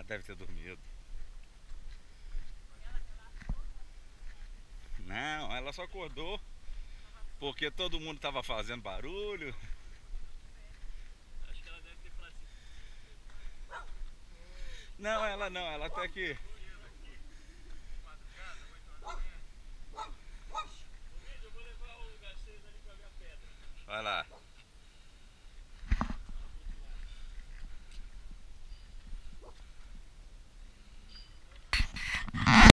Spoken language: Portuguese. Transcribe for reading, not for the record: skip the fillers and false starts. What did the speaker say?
deve ter dormido. Não, ela só acordou porque todo mundo tava fazendo barulho. Acho que ela deve ter falado assim. Não, ela tá aqui. De madrugada, 8 horas da manhã. Ô, Mídia, eu vou levar o Garcês ali pra ver a pedra. Vai lá.